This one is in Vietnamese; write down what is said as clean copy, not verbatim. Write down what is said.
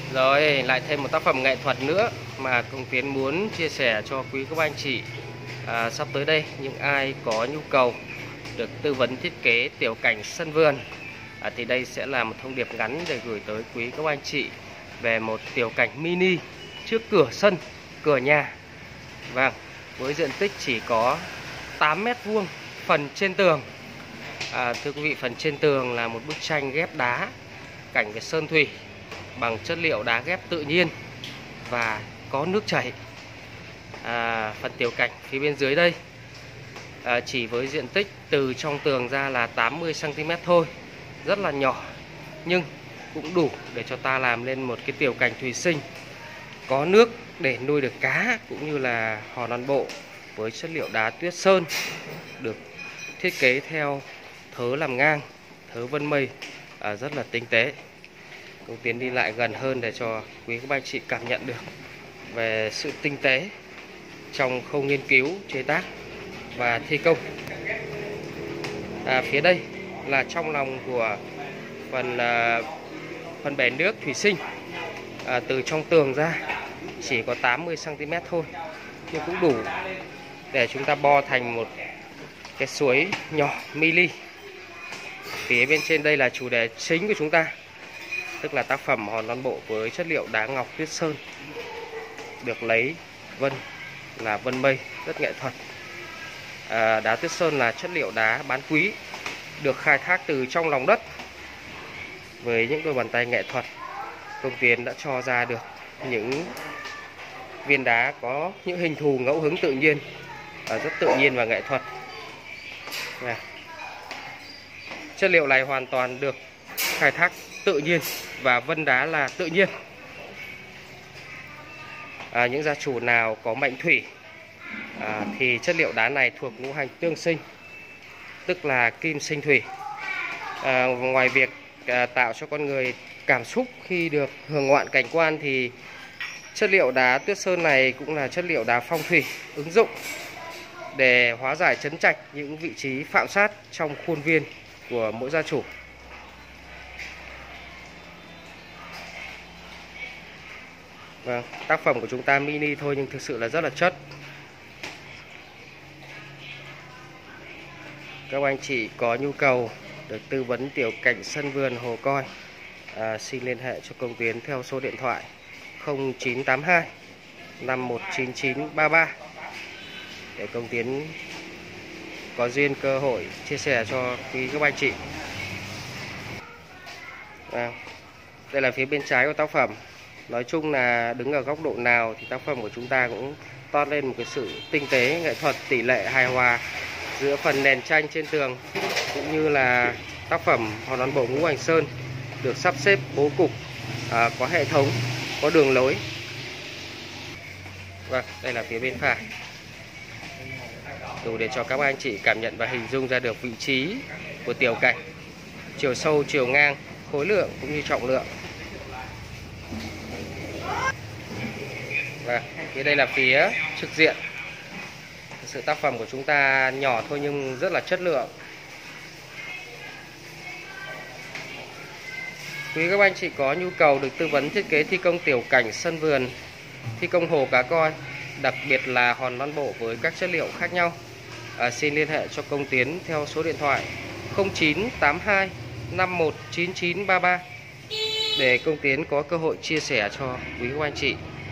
Rồi lại thêm một tác phẩm nghệ thuật nữa mà Công Tiến muốn chia sẻ cho quý các anh chị. Sắp tới đây những ai có nhu cầu được tư vấn thiết kế tiểu cảnh sân vườn thì đây sẽ là một thông điệp ngắn để gửi tới quý các anh chị về một tiểu cảnh mini trước cửa sân, cửa nhà. Vâng, với diện tích chỉ có 8 mét vuông phần trên tường. Thưa quý vị, phần trên tường là một bức tranh ghép đá cảnh về sơn thủy bằng chất liệu đá ghép tự nhiên và có nước chảy. Phần tiểu cảnh phía bên dưới đây chỉ với diện tích từ trong tường ra là 80 cm thôi, rất là nhỏ, nhưng cũng đủ để cho ta làm lên một cái tiểu cảnh thủy sinh có nước để nuôi được cá cũng như là hòn non bộ với chất liệu đá tuyết sơn, được thiết kế theo thớ làm ngang, thớ vân mây rất là tinh tế. Công Tiến đi lại gần hơn để cho quý các anh chị cảm nhận được về sự tinh tế trong khâu nghiên cứu, chế tác và thi công. Phía đây là trong lòng của phần bể nước thủy sinh. Từ trong tường ra chỉ có 80 cm thôi, nhưng cũng đủ để chúng ta bo thành một cái suối nhỏ mini. Phía bên trên đây là chủ đề chính của chúng ta, tức là tác phẩm hòn non bộ với chất liệu đá ngọc tuyết sơn, được lấy vân là vân mây, rất nghệ thuật. Đá tuyết sơn là chất liệu đá bán quý, được khai thác từ trong lòng đất. Với những đôi bàn tay nghệ thuật, Công Tiến đã cho ra được những viên đá có những hình thù ngẫu hứng tự nhiên, rất tự nhiên và nghệ thuật. Chất liệu này hoàn toàn được khai thác tự nhiên và vân đá là tự nhiên. Những gia chủ nào có mệnh thủy thì chất liệu đá này thuộc ngũ hành tương sinh, tức là kim sinh thủy. Ngoài việc tạo cho con người cảm xúc khi được hưởng ngoạn cảnh quan thì chất liệu đá tuyết sơn này cũng là chất liệu đá phong thủy ứng dụng để hóa giải trấn trạch những vị trí phạm sát trong khuôn viên của mỗi gia chủ. Vâng, tác phẩm của chúng ta mini thôi nhưng thực sự là rất là chất. Các anh chị có nhu cầu được tư vấn tiểu cảnh sân vườn hồ coi, xin liên hệ cho Công Tiến theo số điện thoại 0982 519933 để Công Tiến có duyên cơ hội chia sẻ cho quý các anh chị. Đây là phía bên trái của tác phẩm. Nói chung là đứng ở góc độ nào thì tác phẩm của chúng ta cũng toát lên một cái sự tinh tế, nghệ thuật, tỷ lệ hài hòa giữa phần nền tranh trên tường cũng như là tác phẩm hòn non bộ ngũ hành sơn, được sắp xếp bố cục có hệ thống, có đường lối. Vâng, đây là phía bên phải, đủ để cho các anh chị cảm nhận và hình dung ra được vị trí của tiểu cảnh, chiều sâu, chiều ngang, khối lượng cũng như trọng lượng. Vâng, phía đây là phía trực diện. Thực sự tác phẩm của chúng ta nhỏ thôi nhưng rất là chất lượng. Quý các anh chị có nhu cầu được tư vấn thiết kế thi công tiểu cảnh sân vườn, thi công hồ cá coi, đặc biệt là hòn non bộ với các chất liệu khác nhau, xin liên hệ cho Công Tiến theo số điện thoại 0982 519933 để Công Tiến có cơ hội chia sẻ cho quý các anh chị